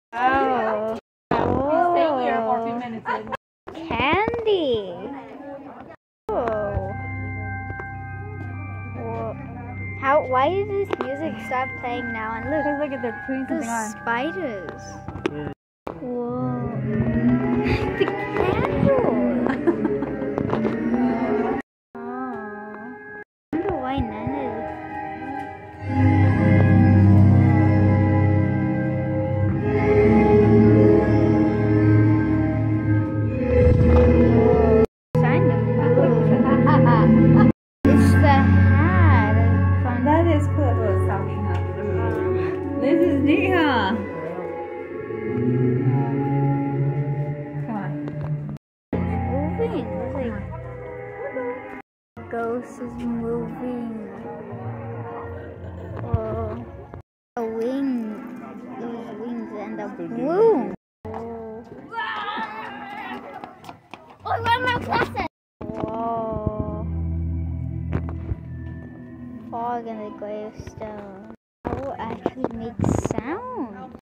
Oh. He's staying here for a few minutes. Candy. Oh. Whoa. Why did this music stop playing now? And look, Look at they're putting something on. Spiders. Whoa. The candle. Oh. I wonder why none of It's the hat. That is cool. This is Neha. Come on. Moving. It's like ghost is moving. Oh, a wing. Those wings and a boom. Oh, one more closet. Whoa. Fog and the gravestone. Oh, actually makes sound.